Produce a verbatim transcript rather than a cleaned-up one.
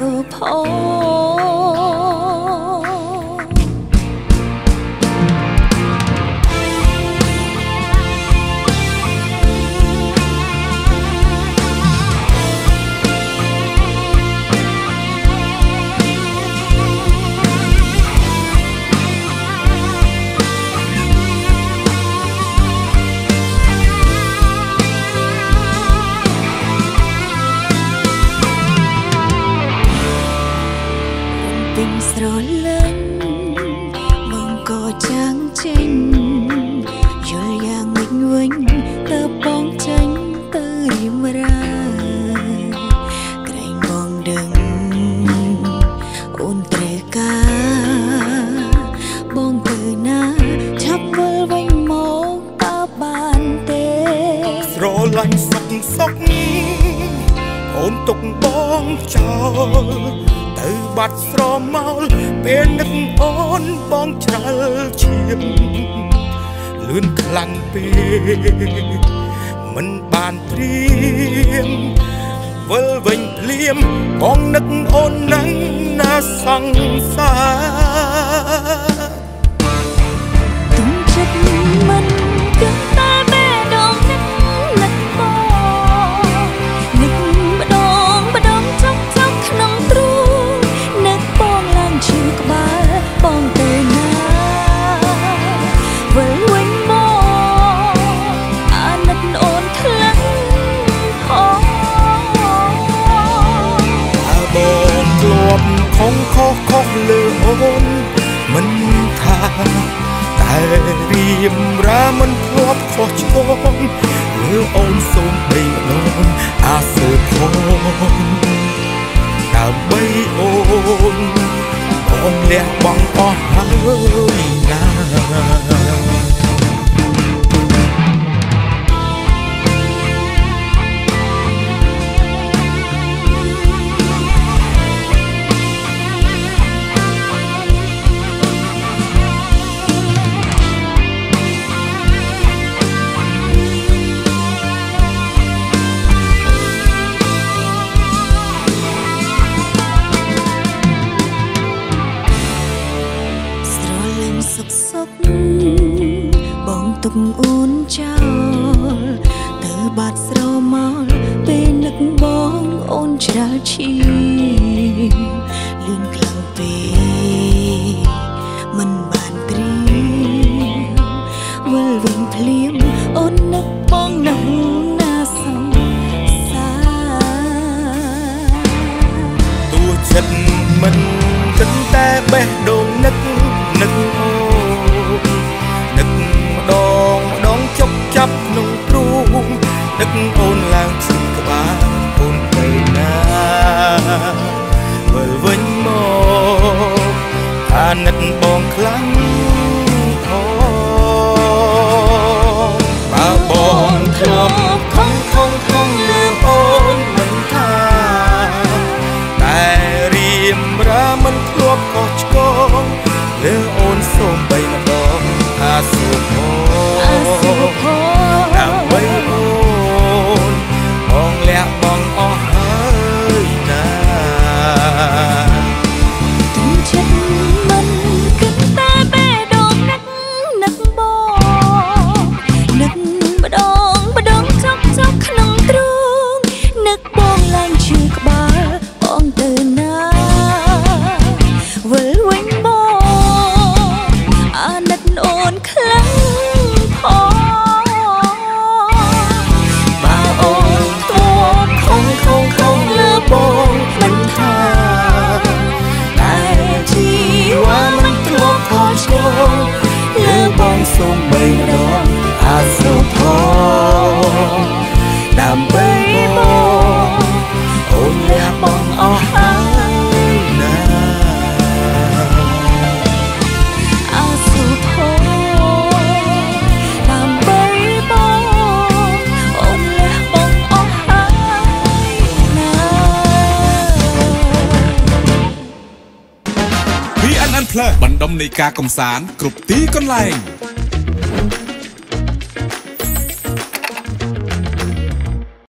សុផោស្រលាញ់បងក៏ចាំងចេញយល់យ៉ាងមិនវិញតើបងចេញទៅរៀមរាក្រែងបងដឹងអូនត្រូវការបងទៅណាឆាប់វិលវិញមកតើបានទេស្រលាញ់សុកសុកអូនទុកបងចោលទៅបាត់ស្រមោលពេលនឹកអូនបងច្រាល់ឈាមលឿនខ្លាំងពេកមិនបានត្រៀមវិលវិញភ្លាមបងនឹកអូននឹងណាសង្សារទុំចិត្តមិនគិតតែបេះដូងនឹកនឹកបងនឹកម្ដងម្ដងចុកចុកក្នុងទ្រូងនឹកបងឡើងឈឺក្បាលបងទៅណាវិលវិញមកអាណិតអូនខ្លាំងផងអើបងធ្លាប់ខំខុសខុសលើអូនមិនថាតែរៀមរាមិនធ្លាប់ខុសឆ្គងលើអូនសូមបីម្ដងអាសើផងដើម្បីអូនបងលះបង់អស់ហើយណាសុកសុកបងទុកអូនចោលទៅបាត់ស្រមោលពេលនឹកបងអូនច្រាល់ឈាមលឿនខ្លាំងពេកមិនបានត្រៀមវិលវិញភ្លាមអូននឹកបងនឹងណាសង្សារទោះចិត្តមិនគិតតែបេះដូងនឹកនឹកអូនឹកម្ដងម្ដងជប់ចាប់ក្នុងទ្រូងនឹកអូនឡើងឈឺក្បាលអូនទៅណាវិលវិញមកអាណិតបងខ្លាំងផងបើបងធ្លាប់ខំខំខំលើអូនមិនថាតែរៀមរាមិនធ្លាប់ខុសឆ្គងលើអូនសូមបីម្ដងអាសុភោដើម្បីអូនបងលះបង់អស់ហើយណាទុំចិត្តមិនគិតតែបេះដូងនឹកនឹកបងនឹកម្ដងម្ដងចុកចុកក្នុងទ្រូងនឹកបងឡើងឈឺក្បាលបងទៅណាវិលវិញមកអាណិតអូនខ្លាំងផងបើអូនធ្លាប់ខំខំខំលើបងមិនថាតែជីវ៉ាមិនធ្លាប់ខុសឆ្គងលើបងសូមបីម្ដងអាសុផងដើម្បីបងអូនលះបង់អស់ហើយណាបណ្ដុំនៃការកំសាន្តគ្រប់ទីកន្លែង